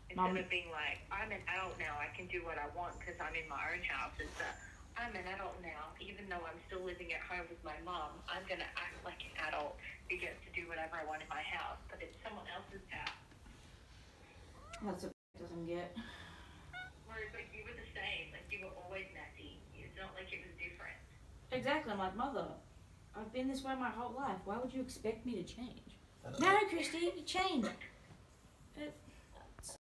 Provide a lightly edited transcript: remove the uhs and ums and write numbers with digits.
Instead of being like, I'm an adult now, I can do what I want because I'm in my own house. It's that I'm an adult now, even though I'm still living at home with my mom. I'm going to act like an adult who gets to do whatever I want in my house, but it's someone else's house. That's what doesn't get. Whereas, like, you were the same. Like, you were always messy. It's not like it was different. Exactly. I'm like, mother, I've been this way my whole life. Why would you expect me to change? No, Christy, change.